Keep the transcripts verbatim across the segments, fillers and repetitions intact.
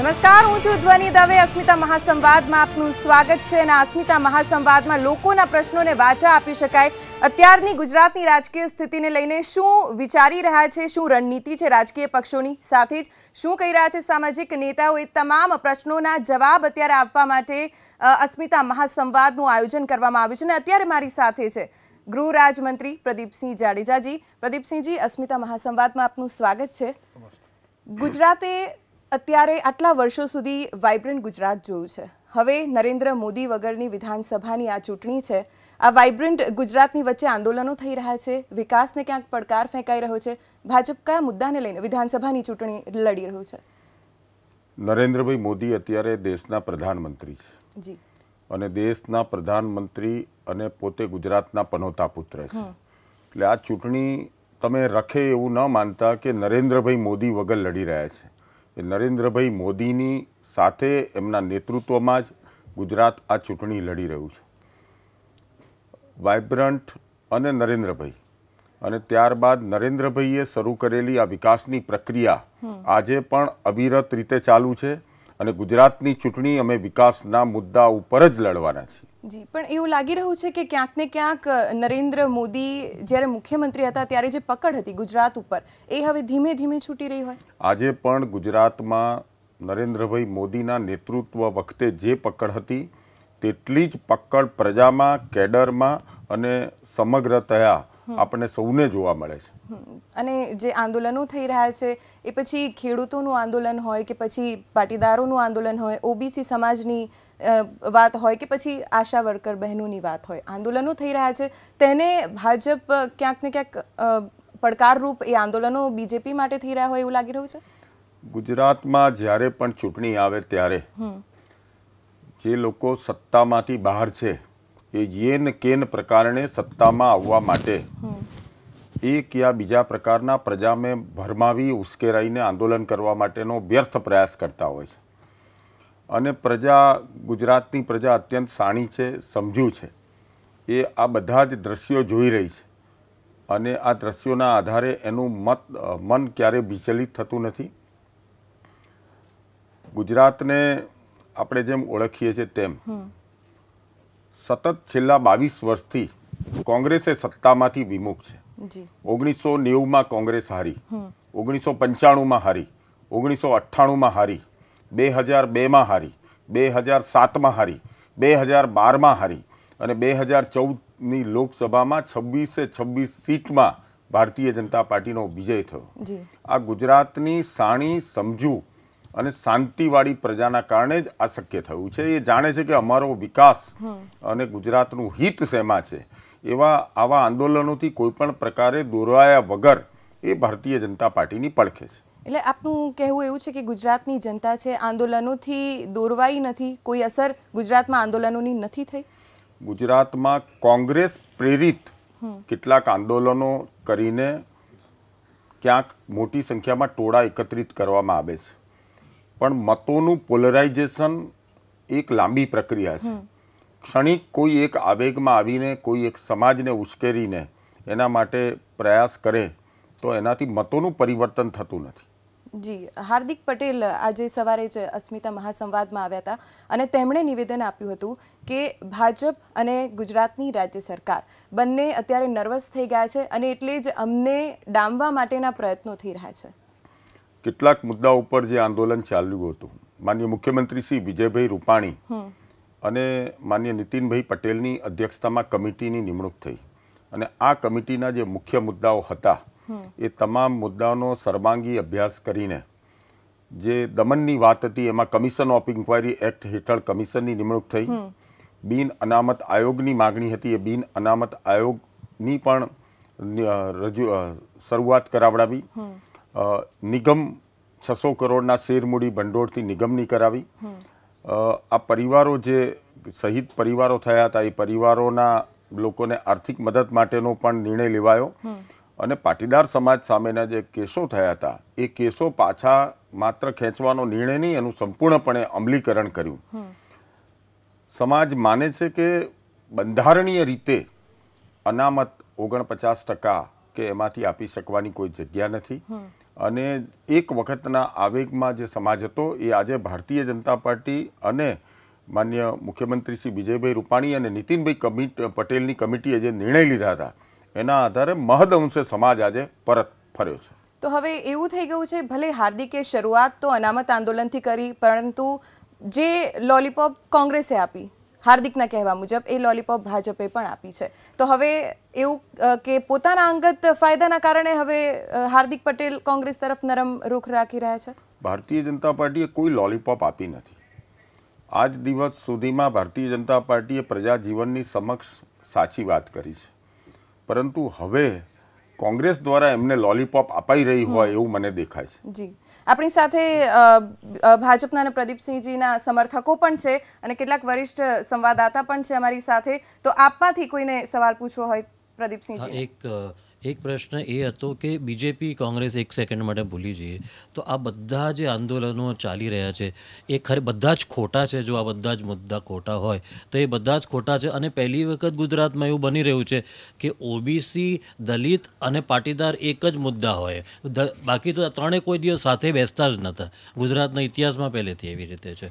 નમસ્કાર, હું છું ધ્વની દવે. અસ્મિતા મહાસંવાદમાં આપનું સ્વાગત છે. અને અસ્મિતા મહાસંવાદમાં લોકોના પ્રશ્નોને વાચા આપી શકાય. અત્યારની ગુજરાતની રાજકીય સ્થિતિને લઈને શું વિચારી રહ્યા છે, શું રણનીતિ છે રાજકીય પક્ષોની, સાથે જ શું કહી રહ્યા છે સામાજિક નેતાઓ, એ તમામ પ્રશ્નોના જવાબ અત્યારે આપવા માટે અસ્મિતા મહાસંવાદનું આયોજન કરવામાં આવ્યું છે. અને અત્યારે મારી સાથે છે ગૃહ રાજ્યમંત્રી પ્રદીપસિંહ જાડેજાજી. પ્રદીપસિંહજી, અસ્મિતા મહાસંવાદમાં આપનું સ્વાગત છે. ગુજરાતે અત્યારે આટલા વર્ષો સુધી વાઇબ્રન્ટ ગુજરાત જોયું છે. હવે નરેન્દ્ર મોદી વગરની વિધાનસભાની આ ચૂંટણી છે. આ વાઇબ્રન્ટ ગુજરાતની વચ્ચે આંદોલનો થઈ રહ્યા છે, વિકાસને ક્યાંક પડકાર ફેંકાઈ રહ્યો છે. ભાજપ કયા મુદ્દાને લઈને વિધાનસભાની ચૂંટણી લડી રહ્યું છે? નરેન્દ્રભાઈ મોદી અત્યારે દેશના પ્રધાનમંત્રી છે જી, અને દેશના પ્રધાનમંત્રી અને પોતે ગુજરાતના પનોતા પુત્ર છે. એટલે આ ચૂંટણી તમે રખે એવું ન માનતા કે નરેન્દ્રભાઈ મોદી વગર લડી રહ્યા છે. એ નરેન્દ્રભાઈ મોદીની સાથે એમના નેતૃત્વમાં જ ગુજરાત આ ચૂંટણી લડી રહ્યું છે. વાઇબ્રન્ટ અને નરેન્દ્રભાઈ અને ત્યારબાદ નરેન્દ્રભાઈએ શરૂ કરેલી આ વિકાસની પ્રક્રિયા આજે પણ અવિરત રીતે ચાલુ છે. અને ગુજરાતની ચૂંટણી અમે વિકાસના મુદ્દા ઉપર જ લડવાના છીએ. જી, પણ એવું લાગી રહ્યું છે કે ક્યાંક ને ક્યાંક નરેન્દ્ર મોદી જ્યારે મુખ્યમંત્રી હતા ત્યારે જે પકડ હતી ગુજરાત ઉપર, એ હવે ધીમે ધીમે છૂટી રહી હોય. આજે પણ ગુજરાતમાં નરેન્દ્રભાઈ મોદીના નેતૃત્વ વખતે જે પકડ હતી તેટલી જ પકડ પ્રજામાં, કેડરમાં અને સમગ્રતયા આપણને સૌને જોવા મળે છે. અને જે આંદોલનો થઈ રહ્યા છે એ પછી ખેડૂતોનું આંદોલન હોય કે પછી પાટીદારોનું આંદોલન હોય, ઓબીસી સમાજની વાત હોય કે પછી આશા વર્કર બહેનોની વાત હોય, આંદોલનો થઈ રહ્યા છે. તેને ભાજપ ક્યાંક ને ક્યાંક પડકારરૂપ એ આંદોલનો બીજેપી માટે થઈ રહ્યા હોય એવું લાગી રહ્યું છે. ગુજરાતમાં જ્યારે પણ ચૂંટણી આવે ત્યારે જે લોકો સત્તામાંથી બહાર છે એ યેન કેન પ્રકારને સત્તામાં આવવા માટે એક યા બીજા પ્રકારના પ્રજાને ભરમાવી ઉશ્કેરાઈને આંદોલન કરવા માટેનો વ્યર્થ પ્રયાસ કરતા હોય છે. અને પ્રજા, ગુજરાતની પ્રજા અત્યંત શાણી છે, સમજુ છે. એ આ બધા જ દ્રશ્યો જોઈ રહી છે અને આ દ્રશ્યોના આધારે એનું મત મન ક્યારે વિચલિત થતું નથી. ગુજરાતને આપણે જેમ ઓળખીએ છીએ તેમ સતત છેલ્લા બાવીસ વર્ષથી કોંગ્રેસે સત્તામાંથી વિમુખ છે. ઓગણીસો નેવુંમાં કોંગ્રેસ હારી, ઓગણીસો પંચાણુંમાં હારી, ઓગણીસો અઠ્ઠાણુંમાં હારી, બે હજાર બેમાં હારી, બે હજાર સાતમાં હારી, બે હજાર બારમાં હારી અને બે હજાર ચૌદની લોકસભામાં છવ્વીસે છવ્વીસ સીટમાં ભારતીય જનતા પાર્ટીનો વિજય થયો. આ ગુજરાતની શાણી, સમજુ અને શાંતિવાળી પ્રજાના કારણે જ આ શક્ય થયું છે. એ જાણે છે કે અમારો વિકાસ અને ગુજરાતનું હિત શેમાં છે. એવા આવા આંદોલનોથી કોઈ પણ પ્રકારે દોરાયા વગર એ ભારતીય જનતા પાર્ટીની પડખે છે. એટલે આપનું કહેવું એવું છે કે ગુજરાતની જનતા છે આંદોલનોથી દોરવાઈ નથી, કોઈ અસર ગુજરાતમાં આંદોલનોની નથી થઈ? ગુજરાતમાં કોંગ્રેસ પ્રેરિત કેટલાક આંદોલનો કરીને ક્યાંક મોટી સંખ્યામાં ટોળા એકત્રિત કરવામાં આવે છે. પણ મતોનું પોલરાઇઝેશન એક લાંબી પ્રક્રિયા છે. ક્ષણિક કોઈ એક આવેગમાં આવીને કોઈ એક સમાજને ઉશ્કેરીને એના માટે પ્રયાસ કરે તો એનાથી મતોનું પરિવર્તન થતું નથી. જી, હાર્દિક પટેલ આજે સવારે જ અસ્મિતા મહાસંવાદમાં આવ્યા હતા અને તેમણે નિવેદન આપ્યું હતું કે ભાજપ અને ગુજરાતની રાજ્ય સરકાર બંને અત્યારે નર્વસ થઈ ગયા છે અને એટલે જ અમને ડામવા માટેના પ્રયત્નો થઈ રહ્યા છે. કેટલાક મુદ્દા ઉપર જે આંદોલન ચાલ્યું હતું, માનનીય મુખ્યમંત્રી શ્રી વિજયભાઈ રૂપાણી અને માનનીય નીતિનભાઈ પટેલની અધ્યક્ષતામાં કમિટીની નિમણૂક થઈ અને આ કમિટીના જે મુખ્ય મુદ્દાઓ હતા એ તમામ મુદ્દાઓનો સર્વાંગી અભ્યાસ કરીને જે દમનની વાત હતી એમાં કમિશન ઓફ ઇન્ક્વાયરી એક્ટ હેઠળ કમિશનની નિમણૂક થઈ. બિન અનામત આયોગની માગણી હતી, એ બિન અનામત આયોગની પણ રજૂ શરૂઆત કરાવડાવી. નિગમ છસો કરોડના શેરમૂડી ભંડોળથી નિગમની કરાવી. આ પરિવારો જે શહીદ પરિવારો થયા હતા એ પરિવારોના લોકોને આર્થિક મદદ માટેનો પણ નિર્ણય લેવાયો. અને પાટીદાર સમાજ સામેના જે કેસો થયા હતા એ કેસો પાછા માત્ર ખેંચવાનો નિર્ણય નહીં, એનું સંપૂર્ણપણે અમલીકરણ કર્યું. સમાજ માને છે કે બંધારણીય રીતે અનામત ઓગણપચાસ ટકા કે એમાંથી આપી શકવાની કોઈ જગ્યા નથી અને એક વખતના આવેગમાં જે સમાજ હતો એ આજે ભારતીય જનતા પાર્ટી અને માન્ય મુખ્યમંત્રી શ્રી વિજયભાઈ રૂપાણી અને નીતિનભાઈ કમિટ પટેલની કમિટીએ જે નિર્ણય લીધા હતા એના આધારે મહદ અંશે સમાજ આજે પરત ફર્યો છે. તો હવે એવું થઈ ગયું છે, ભલે હાર્દિકે શરૂઆત તો અનામત આંદોલનથી કરી, પરંતુ જે લોલીપોપ કોંગ્રેસે આપી હાર્દિકના કહેવા મુજબ એ લોલીપોપ ભાજપે પણ આપી છે. તો હવે એવું કે પોતાના અંગત ફાયદાના કારણે હવે હાર્દિક પટેલ કોંગ્રેસ તરફ નરમ રૂખ રાખી રહ્યા છે. ભારતીય જનતા પાર્ટીએ કોઈ લોલીપોપ આપી નથી. આજ દિવસ સુધીમાં ભારતીય જનતા પાર્ટીએ પ્રજા જીવનની સમક્ષ સાચી વાત કરી છે, પરંતુ હવે કોંગ્રેસ દ્વારા એમને લોલીપોપ અપાઈ રહી હોય એવું મને દેખાય છે. જી, આપણી સાથે ભાજપના અને પ્રદીપસિંહજીના સમર્થકો પણ છે અને કેટલાક વરિષ્ઠ સંવાદદાતા પણ છે અમારી સાથે. તો આપમાંથી કોઈને સવાલ પૂછવો હોય પ્રદીપસિંહજી? એક એક પ્રશ્ન એ હતો કે બીજેપી કોંગ્રેસ એક સેકન્ડ માટે ભૂલી જઈએ તો આ બધા જે આંદોલનો ચાલી રહ્યા છે એ ખરે બધા જ ખોટા છે. જો આ બધા જ મુદ્દા ખોટા હોય તો એ બધા જ ખોટા છે. અને પહેલી વખત ગુજરાતમાં એવું બની રહ્યું છે કે ઓબીસી, દલિત અને પાટીદાર એક જ મુદ્દા હોય, બાકી તો ત્રણે કોઈ દિવસ સાથે બેસતા જ નહોતા. ગુજરાતના ઇતિહાસમાં પહેલેથી એવી રીતે છે.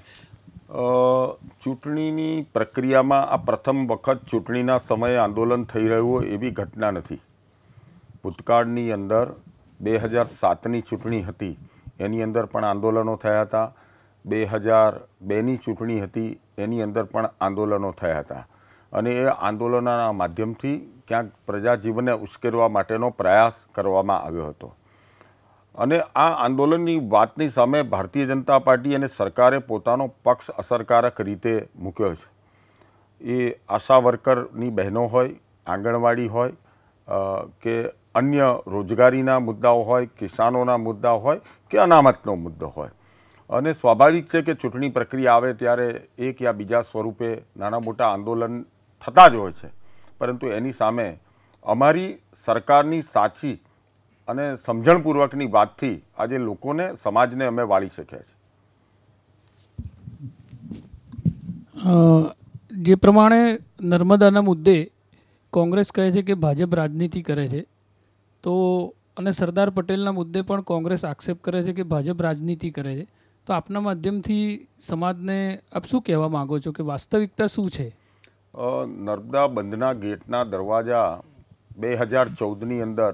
ચૂંટણીની પ્રક્રિયામાં આ પ્રથમ વખત ચૂંટણીના સમયે આંદોલન થઈ રહ્યું હોય એવી ઘટના નથી. ભૂતકાળની અંદર બે હજાર સાતની ચૂંટણી હતી એની અંદર પણ આંદોલનો થયા હતા. બે હજાર બેની ચૂંટણી હતી એની અંદર પણ આંદોલનો થયા હતા. અને એ આંદોલનોના માધ્યમથી ક્યાંક પ્રજાજીવનને ઉશ્કેરવા માટેનો પ્રયાસ કરવામાં આવ્યો હતો. અને આ આંદોલનની વાતની સામે ભારતીય જનતા પાર્ટી અને સરકારે પોતાનો પક્ષ અસરકારક રીતે મૂક્યો છે. એ આશા વર્કરની બહેનો હોય, આંગણવાડી હોય કે અન્ય રોજગારીના મુદ્દાઓ હોય, કિસાનોના મુદ્દા હોય કે અનામતનો મુદ્દો હોય. અને સ્વાભાવિક છે કે ચૂંટણી પ્રક્રિયા આવે ત્યારે એક યા બીજા સ્વરૂપે નાના મોટા આંદોલન થતા જ હોય છે, પરંતુ એની સામે અમારી સરકારની સાચી અને સમજણપૂર્વકની વાતથી આજે લોકોને, સમાજને અમે વાળી શક્યા છીએ. જે પ્રમાણે નર્મદાના મુદ્દે કોંગ્રેસ કહે છે કે ભાજપ રાજનીતિ કરે છે, તો અને સરદાર પટેલના મુદ્દે પણ કોંગ્રેસ આક્ષેપ કરે છે કે ભાજપ રાજનીતિ કરે છે, તો આપના માધ્યમથી સમાજને આપ શું કહેવા માગો છો કે વાસ્તવિકતા શું છે? નર્મદા બંધના ગેટના દરવાજા બે હજાર ચૌદની અંદર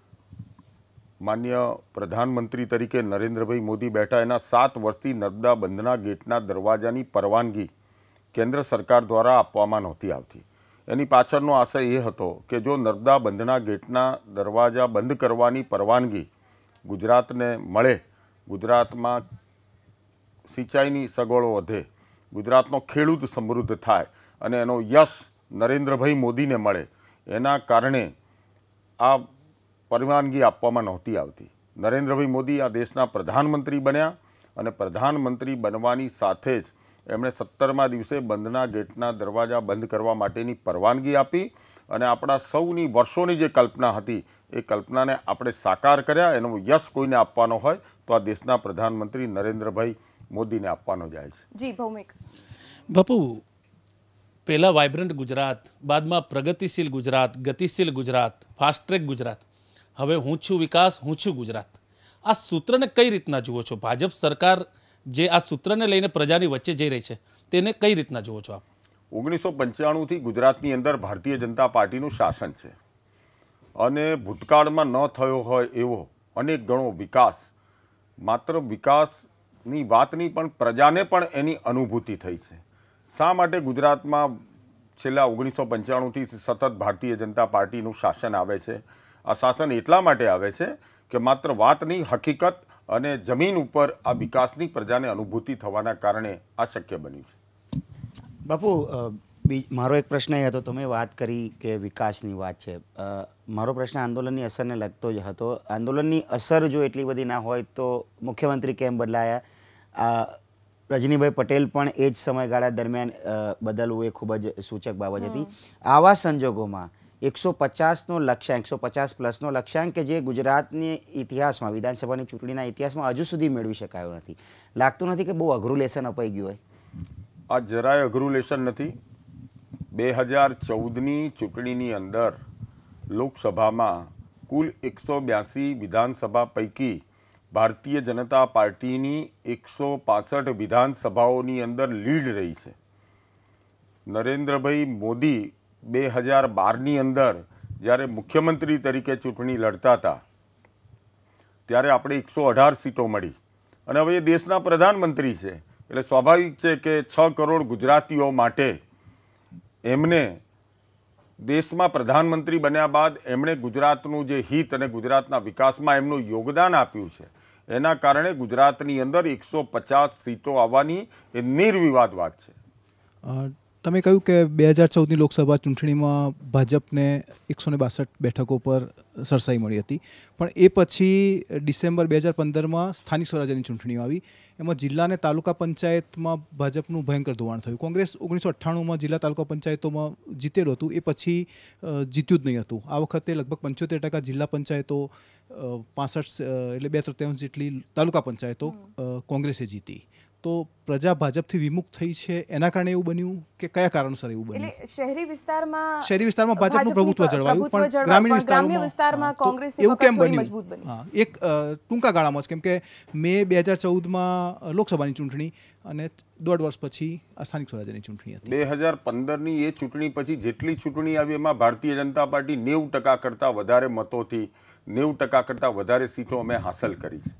માન્ય પ્રધાનમંત્રી તરીકે નરેન્દ્રભાઈ મોદી બેઠા, એના સાત વર્ષથી નર્મદા બંધના ગેટના દરવાજાની પરવાનગી કેન્દ્ર સરકાર દ્વારા આપવામાં નહોતી આવતી. એની પાછળનો આશય એ હતો કે જો નર્મદા બંધના ગેટના દરવાજા બંધ કરવાની પરવાનગી ગુજરાતને મળે, ગુજરાતમાં સિંચાઈની સગવડો વધે, ગુજરાતનો ખેડૂત સમૃદ્ધ થાય અને એનો યશ નરેન્દ્રભાઈ મોદીને મળે, એના કારણે આ પરવાનગી આપવામાં નહોતી આવતી. નરેન્દ્રભાઈ મોદી આ દેશના પ્રધાનમંત્રી બન્યા અને પ્રધાનમંત્રી બનવાની સાથે જ એમણે સત્તરમા દિવસે બંધના ગેટના દરવાજા બંધ કરવા માટેની પરવાનગી આપી અને આપણા સૌની વર્ષોની જે કલ્પના હતી એ કલ્પનાને આપણે સાકાર કર્યા. એનો યશ કોઈને આપવાનો હોય તો આ દેશના પ્રધાનમંત્રી નરેન્દ્રભાઈ મોદીને આપવાનો જાય છે. જી ભૌમિક. બાપુ, પહેલાં વાઇબ્રન્ટ ગુજરાત, બાદમાં પ્રગતિશીલ ગુજરાત, ગતિશીલ ગુજરાત, ફાસ્ટ ટ્રેક ગુજરાત, હવે હું છું વિકાસ, હું છું ગુજરાત. આ સૂત્રને કઈ રીતના જુઓ છો? ભાજપ સરકાર જે આ સૂત્રને લઈને પ્રજાની વચ્ચે જઈ રહી છે તેને કઈ રીતના જુઓ છો આપ? ઓગણીસો પંચાણુંથી ગુજરાતની અંદર ભારતીય જનતા પાર્ટીનું શાસન છે અને ભૂતકાળમાં ન થયો હોય એવો અનેક ગણો વિકાસ, માત્ર વિકાસની વાત નહીં પણ પ્રજાને પણ એની અનુભૂતિ થઈ છે. શા માટે ગુજરાતમાં છેલ્લા ઓગણીસો પંચાણુંથી સતત ભારતીય જનતા પાર્ટીનું શાસન આવે છે? આ શાસન એટલા માટે આવે છે કે માત્ર વાત નહીં, હકીકત અને જમીન ઉપર આ વિકાસની પ્રજાને અનુભૂતિ થવાના કારણે આ શક્ય બન્યું છે. બાપુ, મારો એક પ્રશ્ન એ હતો, તમે વાત કરી કે વિકાસની વાત છે. મારો પ્રશ્ન આંદોલનની અસરને લગતો જ હતો. આંદોલનની અસર જો એટલી બધી ના હોય તો મુખ્યમંત્રી કેમ બદલાયા? રજનીભાઈ પટેલ પણ એ જ સમયગાળા દરમિયાન બદલવું એ ખૂબ જ સૂચક બાબત હતી. આવા સંજોગોમાં એકસો પચાસનો લક્ષ્યાંક, એકસો પચાસ પ્લસનો લક્ષ્યાંક કે જે ગુજરાતની ઇતિહાસમાં, વિધાનસભાની ચૂંટણીના ઇતિહાસમાં હજુ સુધી મેળવી શકાયો નથી, લાગતું નથી કે બહુ અઘરું લેસન અપાઈ ગયું હોય? આ જરાય અઘરું લેસન નથી. બે હજાર ચૌદની ચૂંટણીની અંદર લોકસભામાં કુલ એકસો બ્યાસી વિધાનસભા પૈકી ભારતીય જનતા પાર્ટીની એકસો પાસઠ વિધાનસભાઓની અંદર લીડ રહી છે. નરેન્દ્રભાઈ મોદી બે હજાર બારની અંદર જ્યારે મુખ્યમંત્રી તરીકે ચૂંટણી લડતા હતા ત્યારે આપણે એકસો અઢાર સીટો મળી અને હવે એ દેશના પ્રધાનમંત્રી છે એટલે સ્વાભાવિક છે કે છ કરોડ ગુજરાતીઓ માટે એમને દેશમાં પ્રધાનમંત્રી બન્યા બાદ એમણે ગુજરાતનું જે હિત અને ગુજરાતના વિકાસમાં એમનું યોગદાન આપ્યું છે એના કારણે ગુજરાતની અંદર એકસો પચાસ સીટો આવવાની એ નિર્વિવાદ વાત છે. તમે કહ્યું કે બે હજાર ચૌદની લોકસભા ચૂંટણીમાં ભાજપને એકસો ને બાસઠ બેઠકો પર સરસાઈ મળી હતી, પણ એ પછી ડિસેમ્બર બે હજાર પંદરમાં સ્થાનિક સ્વરાજ્યની ચૂંટણીઓ આવી. એમાં જિલ્લા અને તાલુકા પંચાયતમાં ભાજપનું ભયંકર ધોવાણ થયું. કોંગ્રેસ ઓગણીસો અઠ્ઠાણુંમાં જિલ્લા તાલુકા પંચાયતોમાં જીતેલું હતું, એ પછી જીત્યું જ નહીં હતું. આ વખતે લગભગ પંચોતેર ટકા જિલ્લા પંચાયતો, પાસઠ એટલે બે તૃતીયાંશ જેટલી તાલુકા પંચાયતો કોંગ્રેસે જીતી. તો પ્રજા ભાજપથી વિમુખ થઈ છે, એના કારણે એવું બન્યું કે કયા કારણસર એવું બન્યું? એટલે શહેરી વિસ્તારમાં શહેરી વિસ્તારમાં ભાજપનું પ્રભુત્વ જળવાયું, પણ ગ્રામીણ વિસ્તારમાં વિસ્તારમાં કોંગ્રેસની એવું કેમ પકડ થોડી બન્યું? મજબૂત બની. હા, એક ટૂંકા ગાળામાં જ, કેમ કે મે બે હજાર ચૌદમાં લોકસભાની ચૂંટણી અને દોઢ વર્ષ પછી આ સ્થાનિક સ્વરાજ્યની ચૂંટણી હતી. બે હજાર પંદરની એ ચૂંટણી પછી જેટલી ચૂંટણી આવી એમાં ભારતીય જનતા પાર્ટી નેવું ટકા કરતાં વધારે મતોથી નેવું ટકા કરતાં વધારે સીટો અમે હાંસલ કરી છે.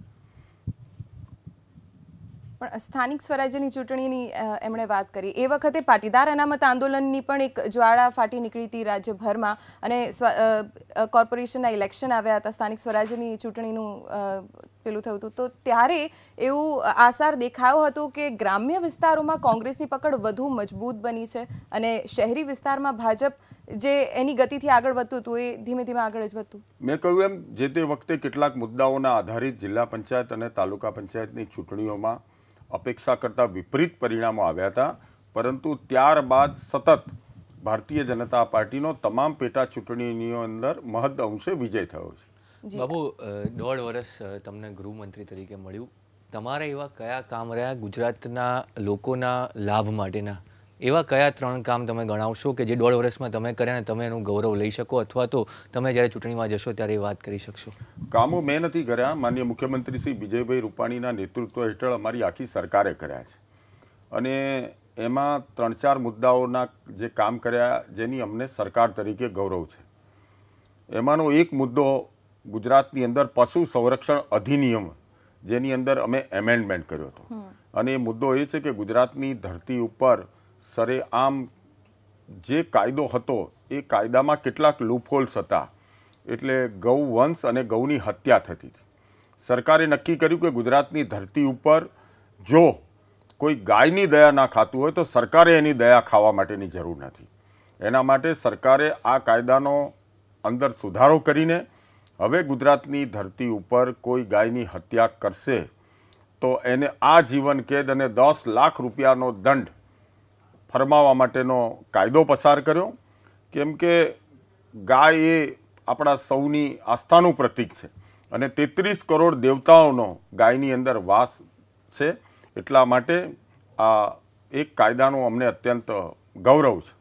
પણ સ્થાનિક સ્વરાજ્યની ચૂંટણીની એમણે વાત કરી એ વખતે પાટીદાર અનામત આંદોલનની પણ એક જ્વાળા ફાટી નીકળી હતી રાજ્યભરમાં, અને કોર્પોરેશનના ઇલેક્શન આવ્યા હતા, સ્થાનિક સ્વરાજ્યની ચૂંટણીનું પેલું થયું હતું. તો ત્યારે એવું આસાર દેખાયો હતો કે ગ્રામ્ય વિસ્તારોમાં કોંગ્રેસની પકડ વધુ મજબૂત બની છે અને શહેરી વિસ્તારમાં ભાજપ જે એની ગતિથી આગળ વધતું હતું એ ધીમે ધીમે આગળ જ વધતું. મેં કહ્યું એમ, જે તે વખતે કેટલાક મુદ્દાઓના આધારિત જિલ્લા પંચાયત અને તાલુકા પંચાયતની ચૂંટણીઓમાં અપેક્ષા કરતાં વિપરીત પરિણામો આવ્યા હતા, પરંતુ ત્યારબાદ સતત ભારતીય જનતા પાર્ટીનો તમામ પેટા ચૂંટણીઓ અંદર મહદ અંશે વિજય થયો છે. બાબુ, દોઢ વર્ષ તમને ગૃહમંત્રી તરીકે મળ્યું, તમારા એવા કયા કામ રહ્યા ગુજરાતના લોકોના લાભ માટેના? એવા કયા ત્રણ કામ તમે ગણાવશો કે જે દોઢ વર્ષમાં તમે કર્યા અને તમે એનું ગૌરવ લઈ શકો, અથવા તો તમે જ્યારે ચૂંટણીમાં જશો ત્યારે એ વાત કરી શકશો? કામો મેં નથી કર્યા, માનનીય મુખ્યમંત્રી શ્રી વિજયભાઈ રૂપાણીના નેતૃત્વ હેઠળ અમારી આખી સરકારે કર્યા છે અને એમાં ત્રણ ચાર મુદ્દાઓના જે કામ કર્યા જેની અમને સરકાર તરીકે ગૌરવ છે. એમાંનો એક મુદ્દો ગુજરાતની અંદર પશુ સંરક્ષણ અધિનિયમ, જેની અંદર અમે એમેન્ડમેન્ટ કર્યો હતો, અને એ મુદ્દો એ છે કે ગુજરાતની ધરતી ઉપર સરેઆમ જે કાયદો હતો એ કાયદામાં કેટલાક લૂપહોલ્સ હતા, એટલે ગૌ વંશ અને ગૌની હત્યા થતી હતી. સરકારે નક્કી કર્યું કે ગુજરાતની ધરતી ઉપર જો કોઈ ગાયની દયા ના ખાતું હોય તો સરકારે એની દયા ખાવા માટેની જરૂર નથી. એના માટે સરકારે આ કાયદાનો અંદર સુધારો કરીને હવે ગુજરાતની ધરતી ઉપર કોઈ ગાયની હત્યા કરશે તો એને આજીવન કેદ અને દસ લાખ રૂપિયાનો દંડ ફરમાવવા માટેનો કાયદો પસાર કર્યો. કેમ કે ગાય એ આપણા સૌની આસ્થાનું પ્રતીક છે અને તેત્રીસ કરોડ દેવતાઓનો ગાયની અંદર વાસ છે, એટલા માટે આ એક કાયદાનો અમને અત્યંત ગૌરવ છે.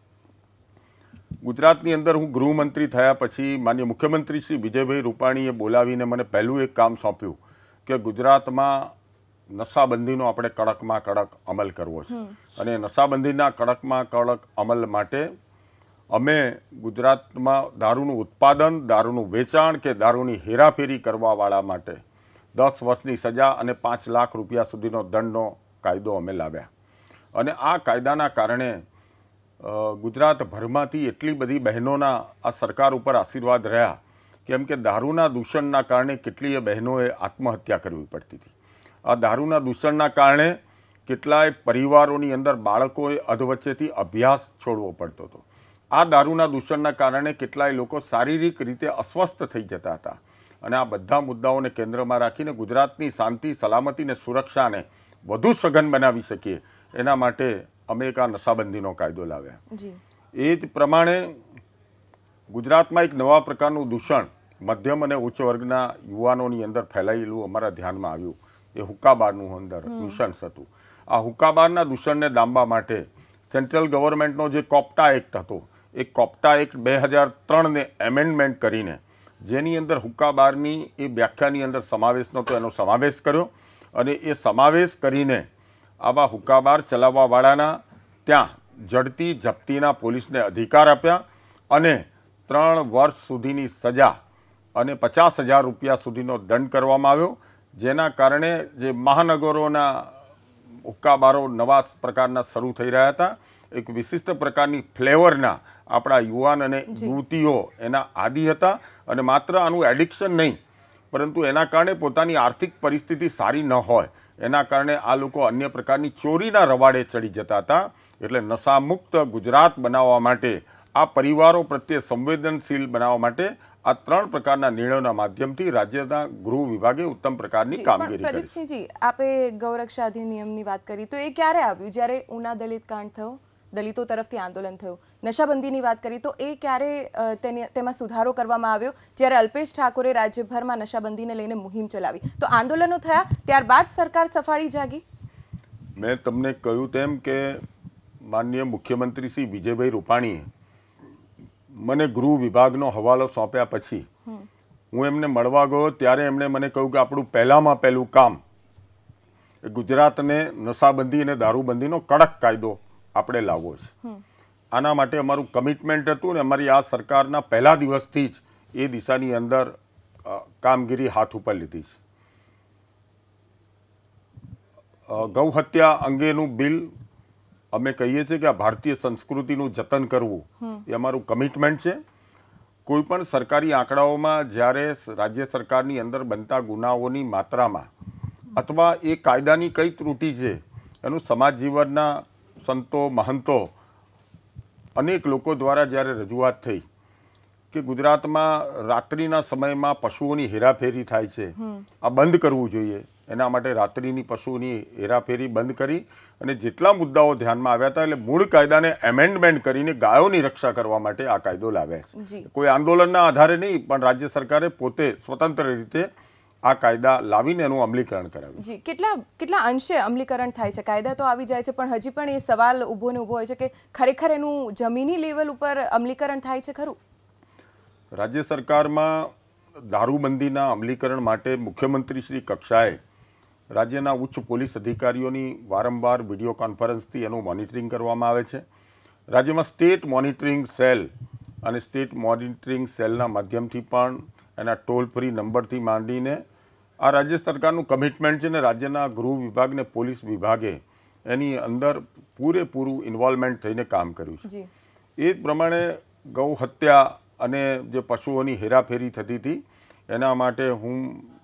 ગુજરાતની અંદર હું ગૃહમંત્રી થયા પછી માનનીય મુખ્યમંત્રી શ્રી વિજયભાઈ રૂપાણીએ બોલાવીને મને પહેલું એક કામ સોંપ્યું કે ગુજરાતમાં નશાબંધીનો આપણે કડકમાં કડક અમલ કરવો છે, અને નશાબંધીના કડકમાં કડક અમલ માટે અમે ગુજરાતમાં દારૂનું ઉત્પાદન, દારૂનું વેચાણ કે દારૂની હેરાફેરી કરવાવાળા માટે દસ વર્ષની સજા અને પાંચ લાખ રૂપિયા સુધીનો દંડનો કાયદો અમે લાવ્યા. અને આ કાયદાના કારણે ગુજરાતભરમાંથી એટલી બધી બહેનોના આ સરકાર ઉપર આશીર્વાદ રહ્યા, કેમ કે દારૂના દૂષણના કારણે કેટલીય બહેનોએ આત્મહત્યા કરવી પડતી હતી. આ દારૂના દૂષણના કારણે કેટલાય પરિવારોની અંદર બાળકોએ અધવચ્ચેથી અભ્યાસ છોડવો પડતો હતો. આ દારૂના દૂષણના કારણે કેટલાય લોકો શારીરિક રીતે અસ્વસ્થ થઈ જતા હતા. અને આ બધા મુદ્દાઓને કેન્દ્રમાં રાખીને ગુજરાતની શાંતિ, સલામતી અને સુરક્ષાને વધુ સઘન બનાવી શકીએ એના માટે અમે એક આ નશાબંધીનો કાયદો લાવ્યા. એ જ પ્રમાણે ગુજરાતમાં એક નવા પ્રકારનું દૂષણ મધ્યમ અને ઉચ્ચ વર્ગના યુવાનોની અંદર ફેલાયેલું અમારા ધ્યાનમાં આવ્યું. એ હુક્કાબારનું અંદર દૂષણ હતું. આ હુક્કાબારના દૂષણને ડામવા માટે સેન્ટ્રલ ગવર્મેન્ટનો જે કોપ્ટા એક્ટ હતો એ કોપ્ટા એક્ટ બે હજાર ત્રણને એમેન્ડમેન્ટ કરીને જેની અંદર હુક્કાબારની એ વ્યાખ્યાની અંદર સમાવેશ નહોતો, એનો સમાવેશ કર્યો અને એ સમાવેશ કરીને આવા હુક્કાબાર ચલાવવાવાળાના ત્યાં ઝડતી જપ્તીના પોલીસને અધિકાર આપ્યા અને ત્રણ વર્ષ સુધીની સજા અને પચાસ હજાર રૂપિયા સુધીનો દંડ કરવામાં આવ્યો, જેના કારણે જે મહાનગરોના હુક્કાબારો નવા પ્રકારના શરૂ થઈ રહ્યા હતા, એક વિશિષ્ટ પ્રકારની ફ્લેવરના આપણા યુવાન અને યુવતીઓ એના આદિ હતા અને માત્ર આનું એડિક્શન નહીં પરંતુ એના કારણે પોતાની આર્થિક પરિસ્થિતિ સારી ન હોય એના કારણે આ લોકો અન્ય પ્રકારની ચોરીના રવાડે ચડી જતા હતા. એટલે નશામુક્ત ગુજરાત બનાવવા માટે, આ પરિવારો પ્રત્યે સંવેદનશીલ બનાવવા માટે આ ત્રણ પ્રકારના નિર્ણયોના માધ્યમથી રાજ્યના ગૃહ વિભાગે ઉત્તમ પ્રકારની કામગીરી કરી. પ્રદીપસિંહજી, આપે ગૌરક્ષા અધિનિયમની વાત કરી, તો એ ક્યારે આવ્યું? જ્યારે ઉના દલિત કાંડ થયો, દલિતો તરફથી આંદોલન થયું. નશાબંધીની વાત કરી તો એ ક્યારે તેની તેમાં સુધારો કરવામાં આવ્યો? જ્યારે અલ્પેશ ઠાકોરે રાજ્યભરમાં નશાબંધીને લઈને મુહિમ ચલાવી તો આંદોલનો થયા, ત્યારબાદ સરકાર સફાળી જાગી. મેં તમને કહ્યું તેમ કે માનનીય મુખ્યમંત્રી શ્રી વિજયભાઈ રૂપાણીએ મને ગૃહ વિભાગનો હવાલો સોંપ્યા પછી હું એમને મળવા ગયો ત્યારે એમણે મને કહ્યું કે આપણું પહેલામાં પહેલું કામ એ ગુજરાતને નશાબંધી અને દારૂબંધીનો કડક કાયદો આપણે લાવવો છે. આના માટે અમારું કમિટમેન્ટ હતું ને અમારી આ સરકારના પહેલા દિવસથી જ એ દિશાની અંદર કામગીરી હાથ ઉપર લીધી છે. ગૌ હત્યા અંગેનું બિલ અમે કહીએ છીએ કે આ ભારતીય સંસ્કૃતિનું જતન કરવું એ અમારું કમિટમેન્ટ છે. કોઈ પણ સરકારી આંકડાઓમાં જ્યારે રાજ્ય સરકારની અંદર બનતા ગુનાઓની માત્રામાં અથવા એ કાયદાની કઈ ત્રુટિ છે એનું સમાજ જીવનના સંતો મહંતો અનેક લોકો દ્વારા જ્યારે રજૂઆત થઈ કે ગુજરાતમાં રાત્રિના સમયમાં પશુઓની હેરાફેરી થાય છે, આ બંધ કરવું જોઈએ. એના માટે રાત્રિની પશુઓની હેરાફેરી બંધ કરી અને જેટલા મુદ્દાઓ ધ્યાનમાં આવ્યા હતા એટલે મૂળ કાયદાને એમેન્ડમેન્ટ કરીને ગાયોની રક્ષા કરવા માટે આ કાયદો લાવ્યા છે. કોઈ આંદોલનના આધારે નહીં પણ રાજ્ય સરકારે પોતે સ્વતંત્ર રીતે આ કાયદા લાવીને એનું અમલીકરણ કરાવ્યું. જી, કેટલા કેટલા અંશે અમલીકરણ થાય છે? કાયદા તો આવી જાય છે પણ હજી પણ એ સવાલ ઊભો ને ઊભો હોય છે કે ખરેખર એનું જમીની લેવલ ઉપર અમલીકરણ થાય છે ખરું? રાજ્ય સરકારમાં દારૂબંધીના અમલીકરણ માટે મુખ્યમંત્રી શ્રી કક્ષાએ રાજ્યના ઉચ્ચ પોલીસ અધિકારીઓની વારંવાર વિડીયો કોન્ફરન્સથી એનું મોનિટરિંગ કરવામાં આવે છે. રાજ્યમાં સ્ટેટ મોનિટરિંગ સેલ અને સ્ટેટ મોનિટરિંગ સેલના માધ્યમથી પણ એના ટોલ ફ્રી નંબરથી માંડીને આ રાજ્ય સરકારનું કમિટમેન્ટ છે ને રાજ્યના ગૃહ વિભાગ ને પોલીસ વિભાગે એની અંદર પૂરેપૂરું ઇન્વોલ્વમેન્ટ થઈને કામ કર્યું છે. એ જ પ્રમાણે ગૌ હત્યા અને જે પશુઓની હેરાફેરી થતી હતી એના માટે હું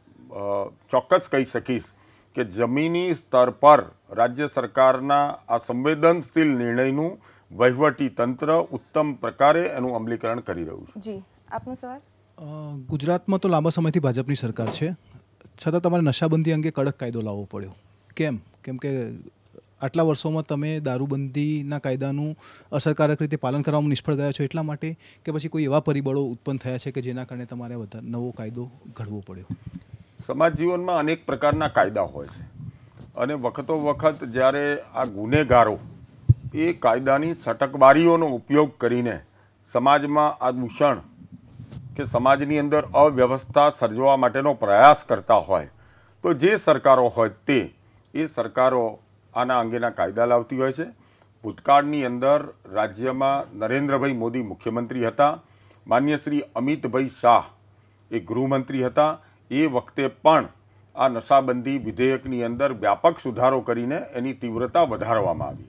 ચોક્કસ કહી શકીશ કે જમીની સ્તર પર રાજ્ય સરકારના આ સંવેદનશીલ નિર્ણયનું વહીવટી તંત્ર ઉત્તમ પ્રકારે એનું અમલીકરણ કરી રહ્યું છે. જી, આપનો સવાલ. ગુજરાતમાં તો લાંબા સમયથી ભાજપની સરકાર છે, છતાં તમારે નશાબંધી અંગે કડક કાયદો લાવવો પડ્યો. કેમ? કેમ કે આટલા વર્ષોમાં તમે દારૂબંધીના કાયદાનું અસરકારક રીતે પાલન કરવામાં નિષ્ફળ ગયા છો એટલા માટે, કે પછી કોઈ એવા પરિબળો ઉત્પન્ન થયા છે કે જેના કારણે તમારે વધારે નવો કાયદો ઘડવો પડ્યો? સમાજ જીવનમાં અનેક પ્રકારના કાયદા હોય છે અને વખતો વખત જ્યારે આ ગુનેગારો એ કાયદાની છટકબારીઓનો ઉપયોગ કરીને સમાજમાં આ દૂષણ કે સમાજની અંદર અવ્યવસ્થા સર્જવા માટેનો પ્રયાસ કરતા હોય તો જે સરકારો હોય તે એ સરકારો આના અંગેના કાયદા લાવતી હોય છે. ભૂતકાળની અંદર રાજ્યમાં નરેન્દ્રભાઈ મોદી મુખ્યમંત્રી હતા, માન્ય શ્રી અમિતભાઈ શાહ એ ગૃહમંત્રી હતા. એ વખતે પણ આ નશાબંધી વિધેયકની અંદર વ્યાપક સુધારો કરીને એની તીવ્રતા વધારવામાં આવી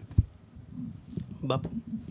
હતી. બાપુ,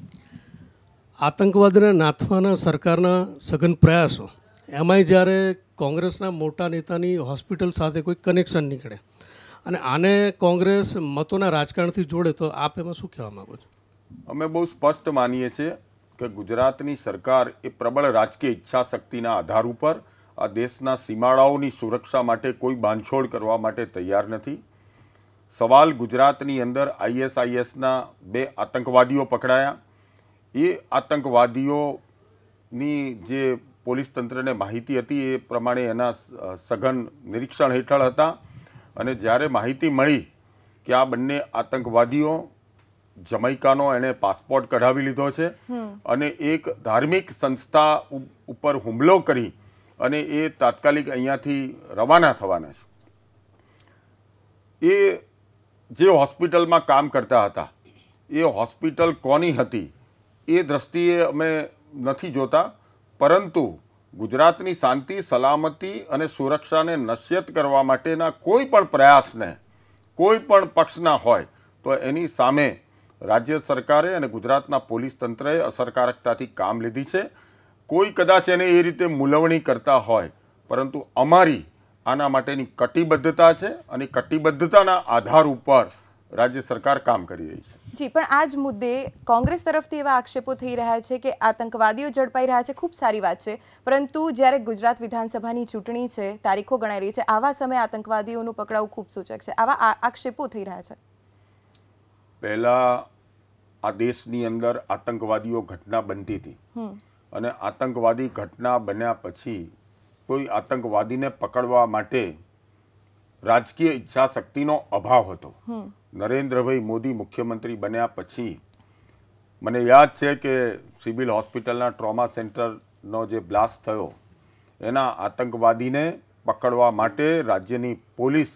આતંકવાદને નાથવાના સરકારના સઘન પ્રયાસો, એમાંય જ્યારે કોંગ્રેસના મોટા નેતાની હોસ્પિટલ સાથે કોઈ કનેક્શન નીકળે અને આને કોંગ્રેસ મતોના રાજકારણથી જોડે તો આપ એમાં શું કહેવા માગો છો? અમે બહુ સ્પષ્ટ માનીએ છીએ કે ગુજરાતની સરકાર એ પ્રબળ રાજકીય ઈચ્છા શક્તિના આધાર ઉપર આ દેશના સીમાડાઓની સુરક્ષા માટે કોઈ બાંધછોડ કરવા માટે તૈયાર નથી. સવાલ ગુજરાતની અંદર આઈએસઆઈએસના બે આતંકવાદીઓ પકડાયા. એ આતંકવાદીઓની જે પોલીસ તંત્રને માહિતી હતી એ પ્રમાણે એના સઘન નિરીક્ષણ હેઠળ હતા અને જ્યારે માહિતી મળી કે આ બંને આતંકવાદીઓ જમૈકાનો એણે પાસપોર્ટ કઢાવી લીધો છે અને એક ધાર્મિક સંસ્થા ઉપર હુમલો કરી અને એ તાત્કાલિક અહીંયાથી રવાના થવાના છે. એ જે હોસ્પિટલમાં કામ કરતા હતા એ હોસ્પિટલ કોની હતી એ દ્રષ્ટિએ અમે નથી જોતા, પરંતુ ગુજરાતની શાંતિ, સલામતી અને સુરક્ષાને નશ્યત કરવા માટેના કોઈ પણ પ્રયાસને કોઈ પણ પક્ષના હોય તો એની સામે રાજ્ય સરકારે અને ગુજરાતના પોલીસ તંત્રએ અસરકારકતાથી કામ લીધી છે. કોઈ કદાચ એને એ રીતે મૂલવણી કરતા હોય, પરંતુ અમારી આના માટેની કટિબદ્ધતા છે અને કટિબદ્ધતાના આધાર ઉપર રાજ્ય સરકાર કામ કરી રહી છે. જી, પણ આ જ મુદ્દે કોંગ્રેસ તરફથી એવા આક્ષેપો થઈ રહ્યા છે કે આતંકવાદીઓ ઝડપાઈ રહ્યા છે. ખૂબ સારી વાત છે, પરંતુ જ્યારે ગુજરાત વિધાનસભાની ચૂંટણી છે, તારીખો ગણાઈ રહી છે, આવા સમયે આતંકવાદીઓનું પકડાવું ખૂબ સૂચક છે. આવા આક્ષેપો થઈ રહ્યા છે. પહેલા આ દેશની અંદર આતંકવાદીઓ ઘટના બનતી હતી અને આતંકવાદી ઘટના બન્યા પછી કોઈ આતંકવાદીને પકડવા માટે રાજકીય ઈચ્છા શક્તિનો અભાવ હતો. નરેન્દ્રભાઈ મોદી મુખ્યમંત્રી બન્યા પછી મને યાદ છે કે સિવિલ હોસ્પિટલના ટ્રોમા સેન્ટરનો જે બ્લાસ્ટ થયો એના આતંકવાદીને પકડવા માટે રાજ્યની પોલીસ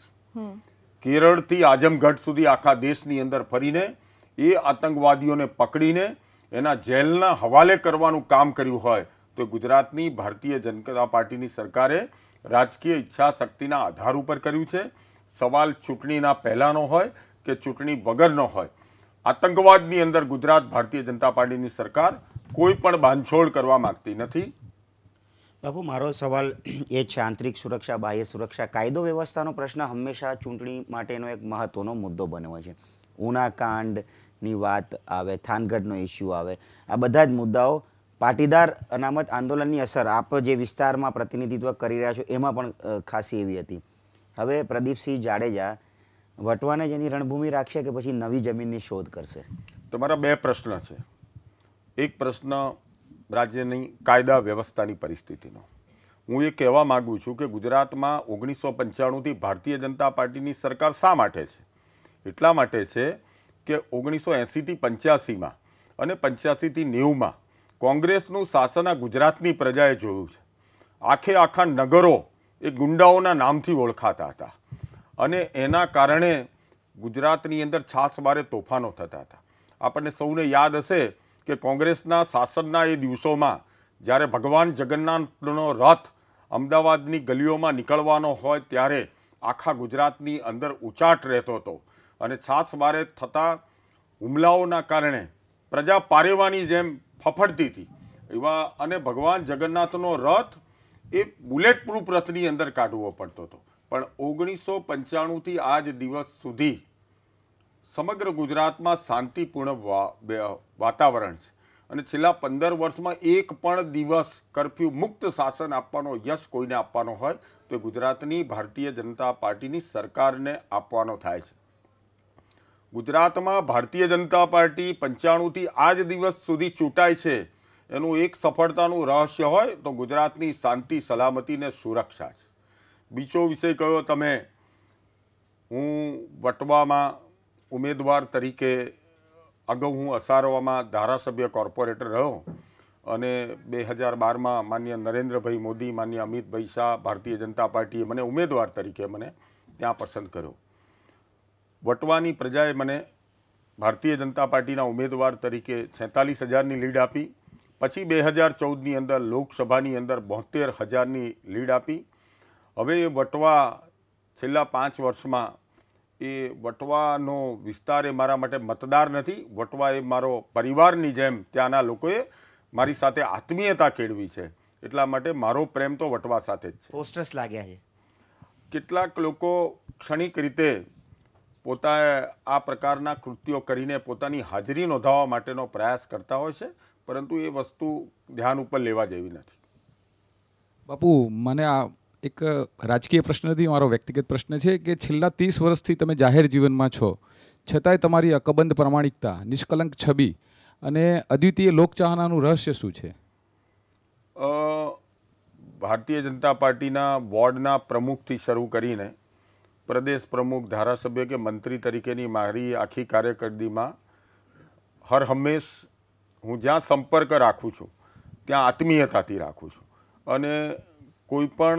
કેરળથી આઝમગઢ સુધી આખા દેશની અંદર ફરીને એ આતંકવાદીઓને પકડીને એના જેલના હવાલે કરવાનું કામ કર્યું હોય તો ગુજરાતની ભારતીય જનતા પાર્ટીની સરકારે રાજકીય ઈચ્છા શક્તિના આધાર ઉપર કર્યું છે. સવાલ ચૂંટણીના પહેલાંનો હોય કે ચૂંટણી વગરનો હોય, આતંકવાદની અંદર ગુજરાત ભારતીય જનતા પાર્ટીની સરકાર કોઈ પણ બાંધછોડ કરવા માંગતી નથી. બાપુ, મારો સવાલ એ છે, આંતરિક સુરક્ષા, બાહ્ય સુરક્ષા, કાયદો વ્યવસ્થાનો પ્રશ્ન હંમેશા ચૂંટણી માટેનો એક મહત્વનો મુદ્દો બન્યો છે. ઉના કાંડની વાત આવે, થાનગઢનો ઇસ્યુ આવે, આ બધા જ મુદ્દાઓ પાટીદાર અનામત આંદોલનની અસર આપ જે વિસ્તારમાં પ્રતિનિધિત્વ કરી રહ્યા છો એમાં પણ ખાસી એવી હતી. હવે પ્રદીપસિંહ જાડેજા વટવાને જેની રણભૂમિ રાખશે કે પછી નવી જમીનની શોધ કરશે? તમારા બે પ્રશ્ન છે. એક પ્રશ્ન રાજ્યની કાયદા વ્યવસ્થાની પરિસ્થિતિનો. હું એ કહેવા માગું છું કે ગુજરાતમાં ઓગણીસો પંચાણુંથી ભારતીય જનતા પાર્ટીની સરકાર શા માટે છે? એટલા માટે છે કે ઓગણીસો એંસીથી પંચ્યાસીમાં અને પંચ્યાસીથી નેવુંમાં કોંગ્રેસનું શાસન આ ગુજરાતની પ્રજાએ જોયું છે. આખે આખા નગરો એ ગુંડાઓના નામથી ઓળખાતા હતા અને એના કારણે ગુજરાતની અંદર છાસવારે તોફાનો થતા હતા. આપણને સૌને યાદ હશે કે કોંગ્રેસના શાસનના એ દિવસોમાં જ્યારે ભગવાન જગન્નાથનો રથ અમદાવાદની ગલીઓમાં નીકળવાનો હોય ત્યારે આખા ગુજરાતની અંદર ઉચાટ રહેતો હતો અને છાસવારે થતા હુમલાઓના કારણે પ્રજા પારેવાની જેમ ફફડતી હતી એવા, અને ભગવાન જગન્નાથનો રથ એ બુલેટ પ્રૂફ રથની અંદર કાઢવો પડતો હતો. પણ ઓગણીસો પંચાણુંથી આજ દિવસ સુધી સમગ્ર ગુજરાતમાં શાંતિપૂર્ણ વાતાવરણ છે અને છેલ્લા પંદર વર્ષમાં એક પણ દિવસ કર્ફ્યુ મુક્ત શાસન આપવાનો યશ કોઈને આપવાનો હોય તો ગુજરાતની ભારતીય જનતા પાર્ટીની સરકારને આપવાનો થાય છે. ગુજરાતમાં ભારતીય જનતા પાર્ટી પંચાણુંથી આજ દિવસ સુધી ચૂંટાય છે એનું એક સફળતાનું રહસ્ય હોય તો ગુજરાતની શાંતિ, સલામતી ને સુરક્ષા છે. બીજો વિષય કયો તમે? હું વટવામાં ઉમેદવાર તરીકે અગાઉ હું અસારવામાં ધારાસભ્ય કોર્પોરેટર રહ્યો અને બે હજાર બારમાં માન્ય નરેન્દ્રભાઈ મોદી, માન્ય અમિતભાઈ શાહ, ભારતીય જનતા પાર્ટીએ મને ઉમેદવાર તરીકે મને ત્યાં પસંદ કર્યો. વટવાની પ્રજાએ મને ભારતીય જનતા પાર્ટીના ઉમેદવાર તરીકે છેતાલીસ હજારની લીડ આપી. પછી બે હજાર ચૌદની અંદર લોકસભાની અંદર બોતેર હજારની લીડ આપી. હવે એ વટવા છેલ્લા પાંચ વર્ષમાં એ વટવાનો વિસ્તાર એ મારા માટે મતદાર નથી. વટવા એ મારો પરિવારની જેમ ત્યાંના લોકોએ મારી સાથે આત્મીયતા કેળવી છે. એટલા માટે મારો પ્રેમ તો વટવા સાથે જ છે. પોસ્ટર્સ લાગ્યા છે. કેટલાક લોકો ક્ષણિક રીતે પોતાએ આ પ્રકારના કૃત્યો કરીને પોતાની હાજરી નોંધાવવા માટેનો પ્રયાસ કરતા હોય છે, પરંતુ એ વસ્તુ ધ્યાન ઉપર લેવા જેવી નથી. બાપુ, મને આ એક રાજકીય પ્રશ્ન નથી, મારો વ્યક્તિગત પ્રશ્ન છે કે છેલ્લા ત્રીસ વર્ષથી તમે જાહેર જીવનમાં છો, છતાંય તમારી અકબંધ પ્રમાણિકતા, નિષ્કલંક છબી અને અદ્વિતીય લોકચાહનાનું રહસ્ય શું છે? ભારતીય જનતા પાર્ટીના બોર્ડના પ્રમુખથી શરૂ કરીને પ્રદેશ પ્રમુખ, ધારાસભ્ય કે મંત્રી તરીકેની મારી આખી કારકિર્દીમાં હર હંમેશ હું જ્યાં સંપર્ક રાખું છું ત્યાં આત્મીયતાથી રાખું છું અને કોઈ પણ